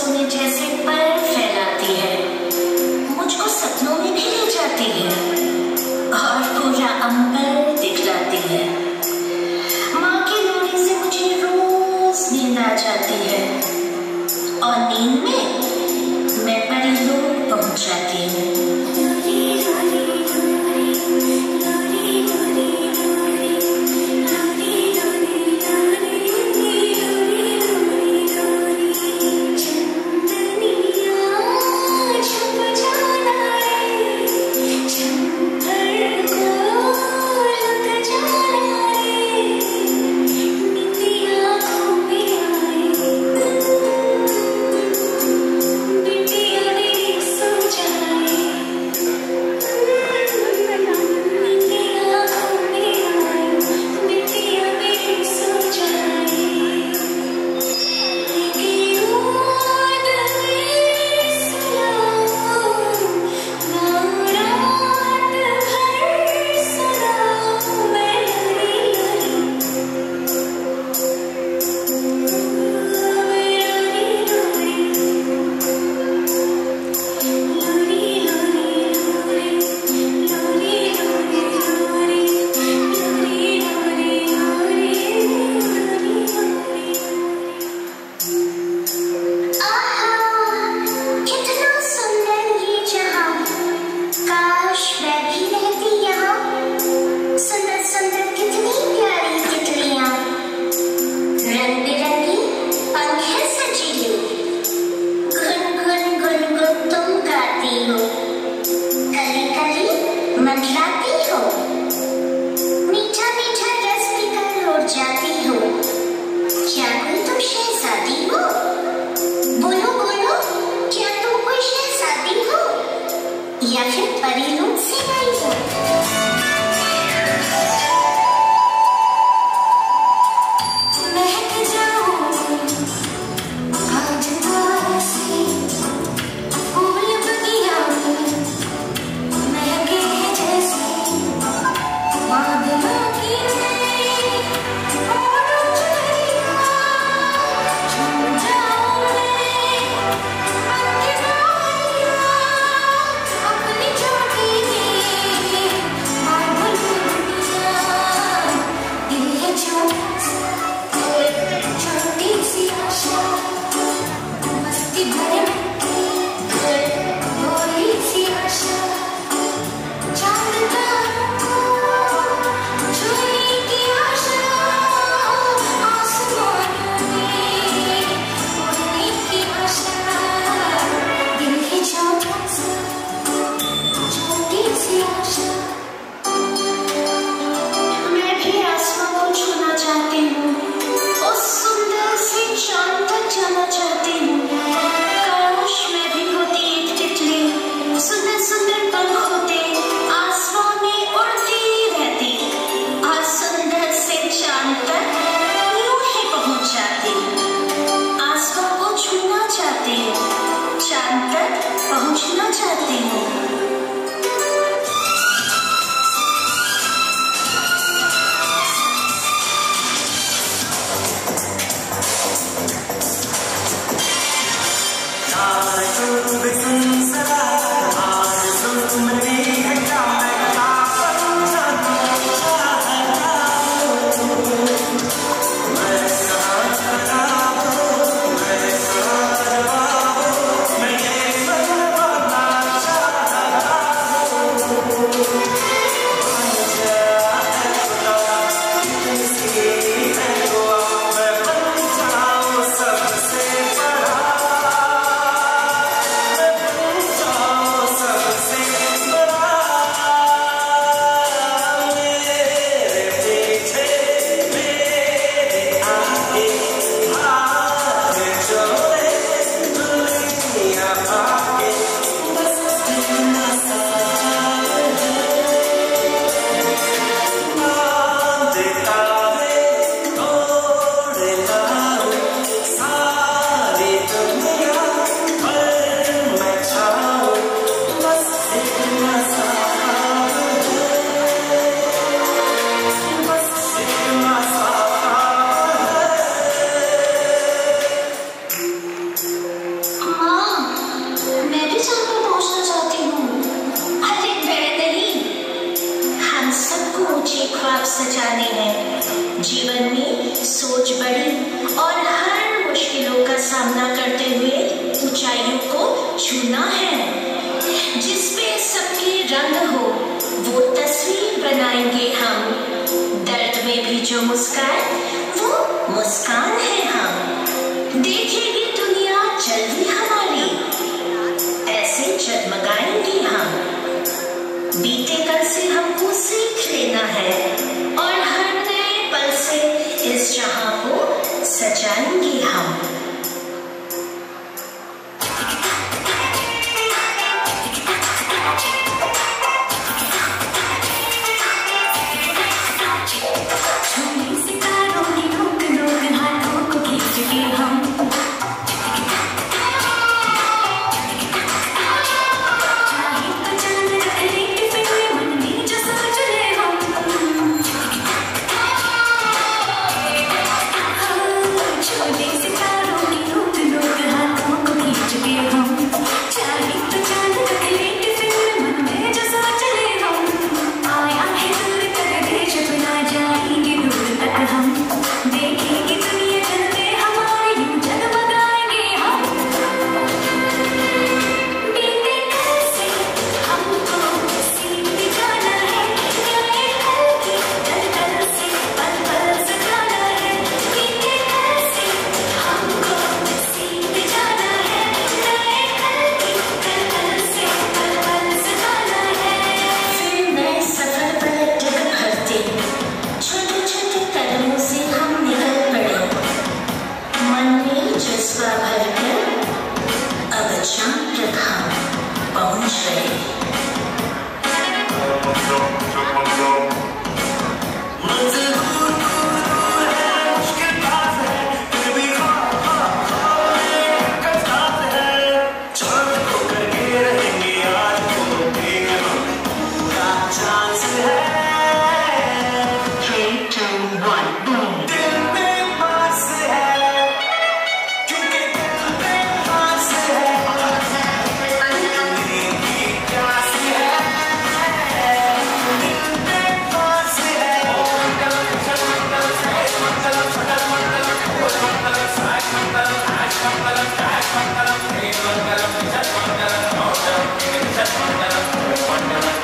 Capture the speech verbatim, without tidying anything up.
सोने जैसे पर फैलाती है, मुझको सपनों में भी ले जाती है और पूरा अंबर दिखलाती है। माँ की लोरी से मुझे रोज नींद आ जाती है और नींद में मैं बड़ी लोग पहुंच जाती हूँ। Baby, जीवन में सोच बड़ी और हर मुश्किलों का सामना करते हुए ऊंचाइयों को छूना है। जिसपे सबके रंग हो वो तस्वीर बनाएंगे हम। दर्द में भी जो मुस्कान वो मुस्कान है हम। देखेगी दुनिया जल्दी हमारी, ऐसे जगमगाएंगे हम। बीते कल से हमको सीख लेना है और हर नए पल से इस जहां को सजाएंगे हम। Mangalam, Mangalam, Mangalam, Mangalam, Mangalam, Mangalam, Mangalam, Mangalam,